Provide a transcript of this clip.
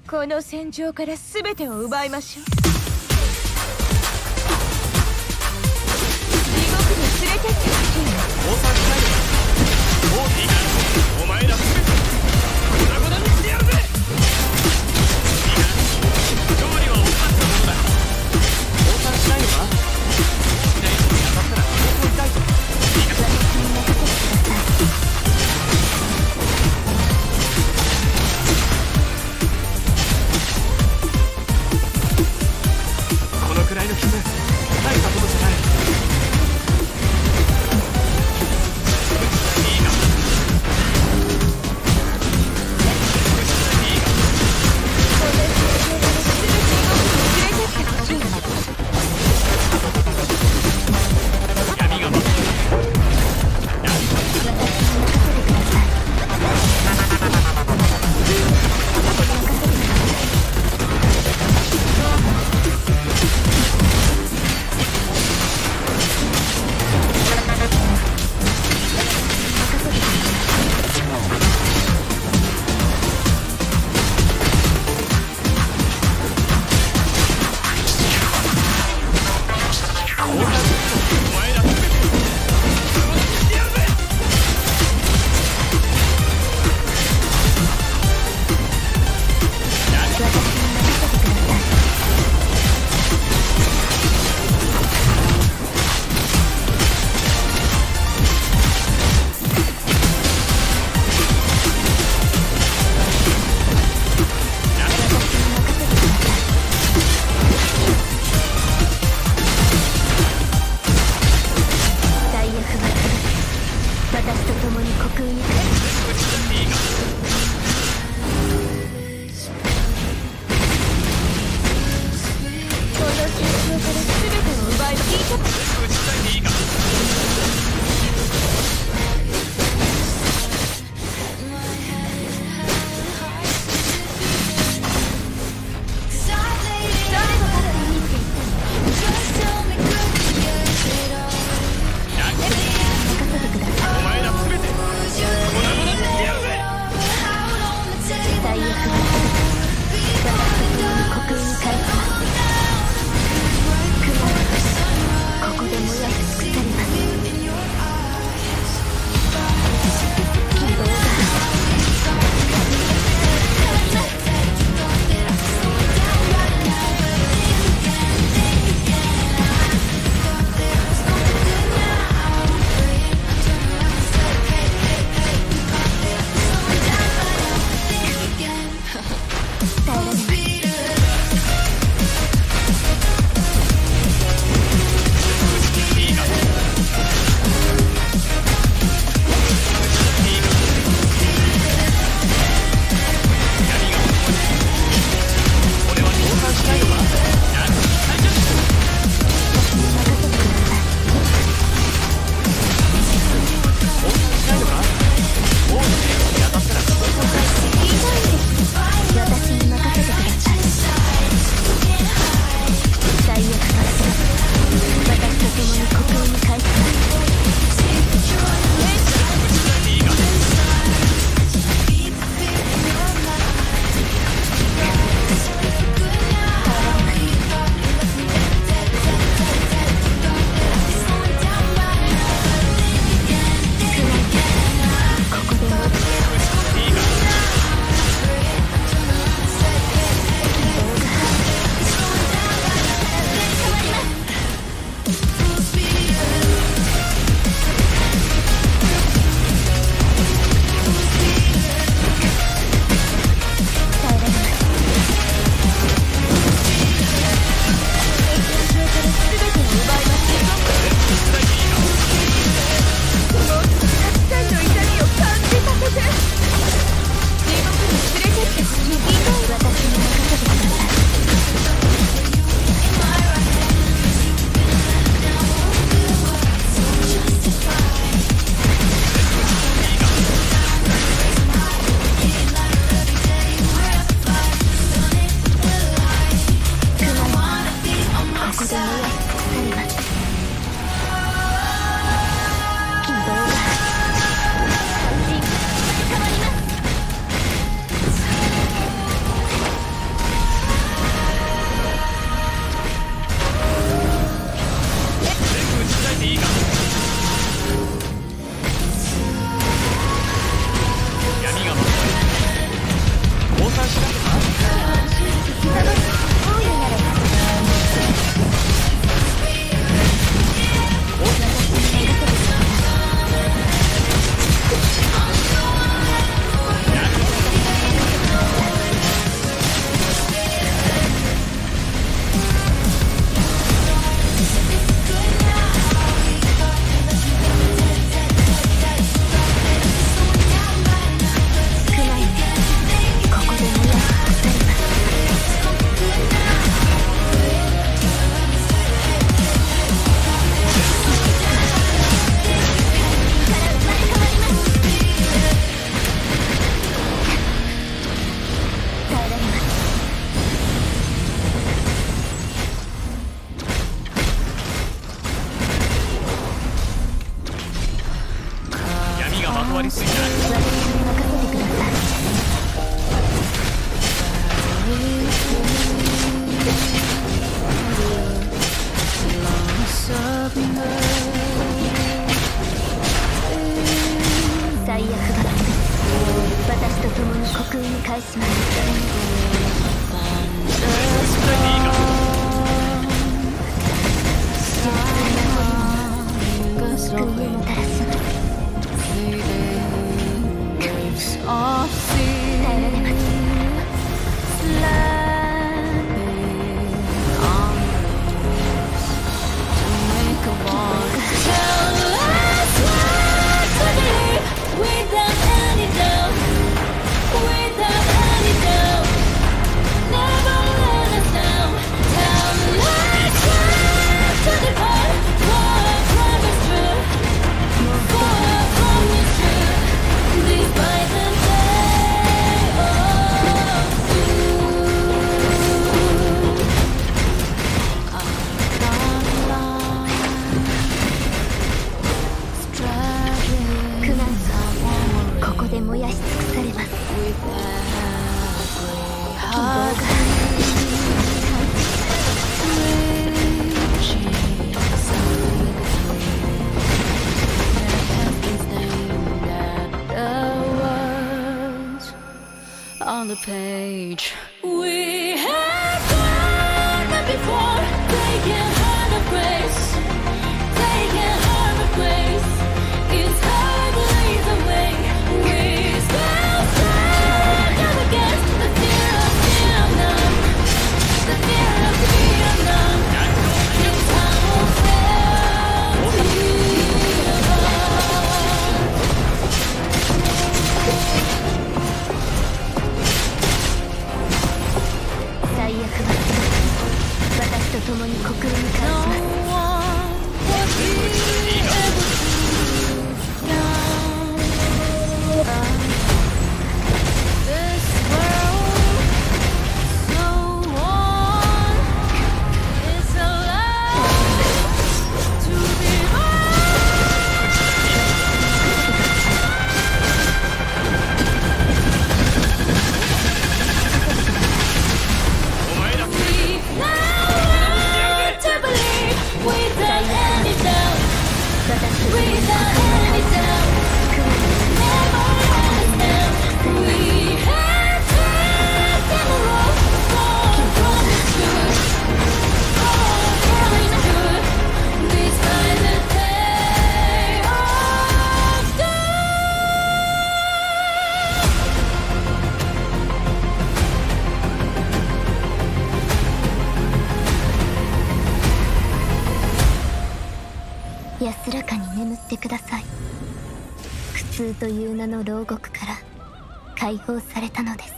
この戦場から全てを奪いましょう。地獄に連れてってほしいの。 降参しないのか。もういいか。お前ら全て粉々にしてやるぜ。いいか。勝利はおかったものだ。降参しないのか。しない人に当たったら相当痛いぞ。いいか。このくらいの傷大したことじゃない。 わりすぎだ。 私に任せてください。最悪だ。私と共に刻印に返します。救いをもたらします。耐えられます。ここで燃やし尽くされます。希望が On the page, we have done that before. Taking heart of grace, taking heart of grace. It's hardly the way we still stand up against the fear of the unknown, the fear of the unknown. It's our fail to 最悪は私と共に刻印に返します。安らかに眠ってください。苦痛という名の牢獄から解放されたのです。